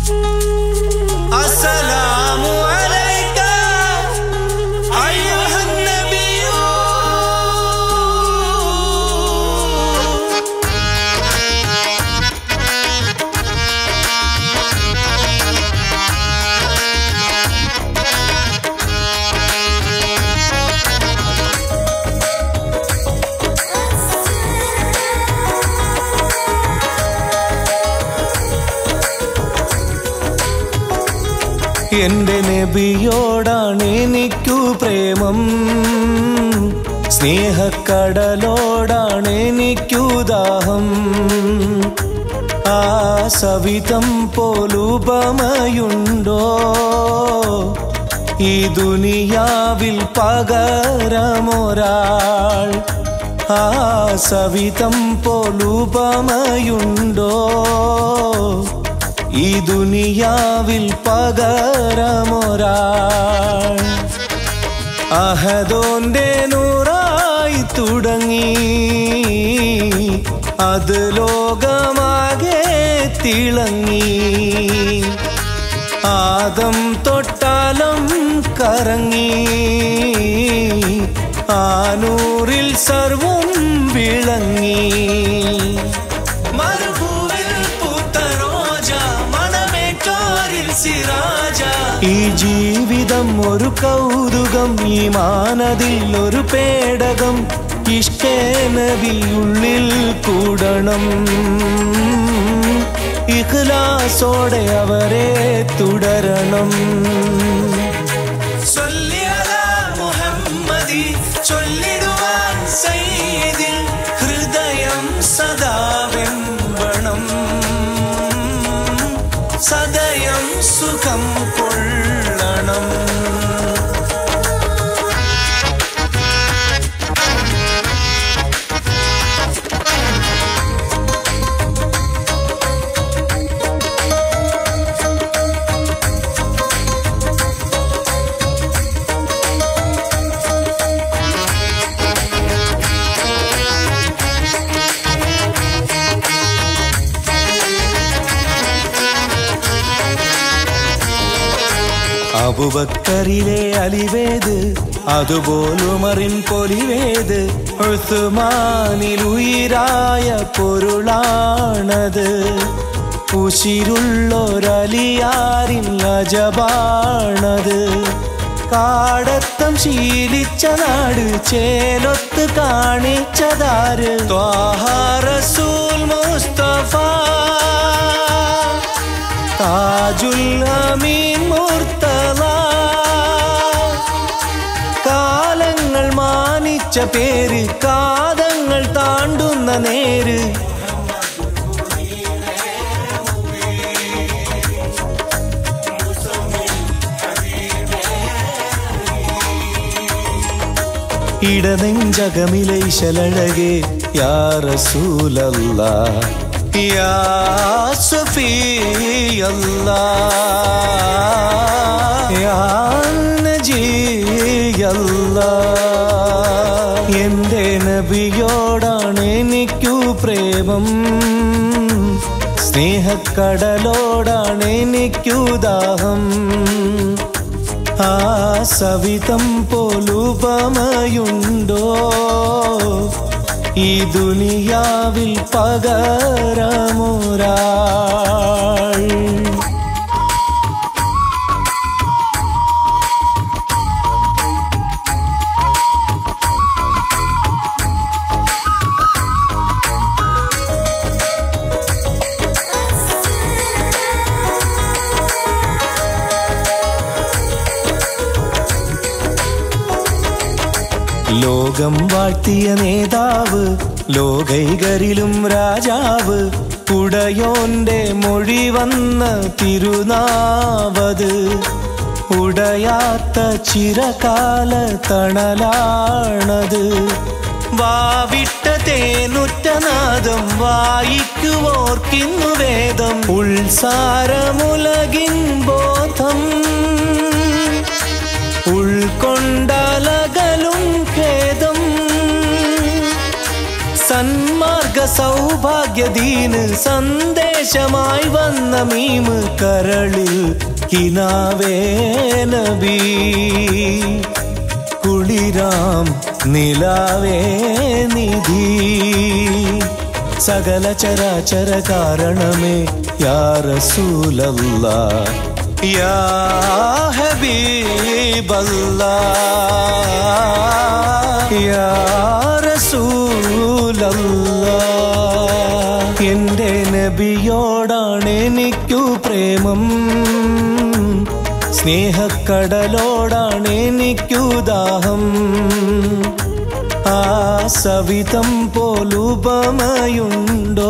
अस्सलामु अलैका अय्युहन नबिय्यू। എന്റെ നബിയോടാണ് എനിക്കു പ്രേമം, സ്നേഹക്കടലോടാണ് എനിക്കു ദാഹം. ആ സവിതം പോലുപമയുണ്ടോ ഈ ദുനിയാവിൽ പകരമൊരാൾ? ആ സവിതം പോലുപമയുണ്ടോ ഈ ദുനിയാവിൽ പകരമൊരാൾ? അഹദോന്റെ നൂറായി തുടങ്ങി അത് ലോകമാകെ തിളങ്ങി. ആദം തൊട്ടാലം കറങ്ങി ആ നൂറിൽ സർവം വിളങ്ങി. ഈ ജീവിതം ഒരു കൗതുകം, ഈ മാനതിൽ ഒരു പേടകം. ഇഷ്കേ നബി ഉള്ളിൽ കൂടണം, ഇഖ്ലാസോടെ അവരെ തുടരണം. സ്വല്ലി അലാ മുഹമ്മദി ചൊല്ലിടുവാൻ സയ്യിദിൽ ഹൃദയം സദാ വെമ്പണം, സദയം സുഖം കൊള്ളണം. അബൂബക്കറിലെ അലിവേത്, അതുപോലുമറിൻ പൊലിവേത്. ഉസ്മാനിൽ ഉയിരായ പൊരുളാണത്, ഉശിരുള്ളൊരലിയാരിൻ അജബാണത്. കാടത്തം ശീലിച്ച നാട് ചേലൊത്ത് കാണിച്ചതാര്? ത്വാഹ റസൂൽ മുസ്തഫ താജുൽ അമീൻ മുർത്തള. കാലങ്ങൾ മാനിച്ച പേര്, കാതങ്ങൾ താണ്ടുന്ന നേര്. ഇടനെഞ്ചകമിലെ ഇശലഴകേ യാ റസൂലല്ലാഹ്, യാ സഫിയല്ലാഹ്, യാ നജിയല്ലാഹ്. എന്റെ നബിയോടാണ് എനിക്കു പ്രേമം, സ്നേഹക്കടലോടാണ് എനിക്കു ദാഹം. ആ സവിതം പോലുപമയുണ്ടോ ഈ ദുനിയാവിൽ പകരമൊരാൾ? ലോകം വാഴ്ത്തിയ നേതാവ്, ലോകൈകരിലും രാജാവ്, ഉടയോന്റെ മൊഴി വന്ന തിരുനാവത്. ഉടയാത്ത ചിരകാല തണലാണത്. വാവിട്ട തേനുറ്റനാദം വായിക്കുവോർക്കിന്നു വേദം. ഉൾസാരമുലകിൻ ബോധം ഉൾക്കൊണ്ടലകലും ഖേദം. സന്മാർഗ സൗഭാഗ്യദീന് സന്ദേശമായി വന്ന മീമ് കരളിൽ കിനാവേ നബി കുളിരാം നിലാവേ നിധി സകല ചരാചര കാരണമേ യാ റസൂലല്ലാഹ് യാ ഹബീബല്ലാഹ് യാ റസൂലല്ലാഹ് എൻ്റെ നബിയോടാണ് എനിക്കു പ്രേമം സ്നേഹക്കടലോടാണ് എനിക്കു ദാഹം ആ സവിധം പോലുപമയുണ്ടോ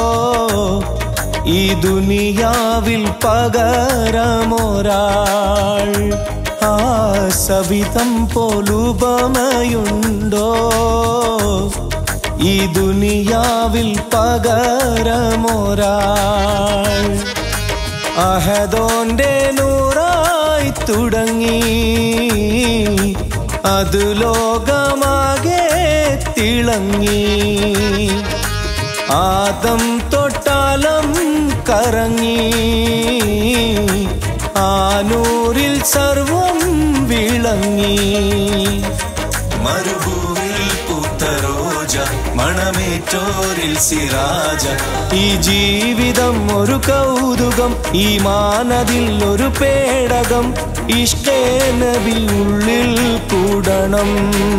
ഈ ദുനിയാവിൽ പകരമൊരാൾ ആ സവിധം പോലുപമയുണ്ടോ ഈ ദുനിയാവിൽ പകരമൊരാൾ അഹദോന്റെ നൂറായി തുടങ്ങി അത് ലോകമാകെ തിളങ്ങി ആദം തൊട്ടാലം കറങ്ങി ആ നൂറിൽ സർവം വിളങ്ങി മരുഭൂമിൽ പൂത്ത റോജ മണമേറ്റോരിൽ സിറാജ ഈ ജീവിതം ഒരു കൗതുകം ഈ മാനതിൽ ഒരു പേടകം ഇഷ്ടേ നബി ഉള്ളിൽ കൂടണം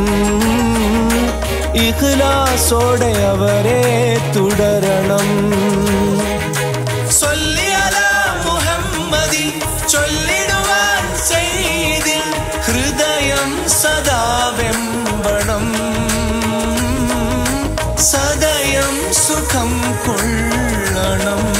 ഇഖ്ലാസോടെ അവരെ തുടരണം സ്വല്ലി അലാ മുഹമ്മദി ചൊല്ലിടുവാൻ സയ്യിദിൽ ഹൃദയം സദാ വെമ്പണം സദയം സുഖം കൊള്ളണം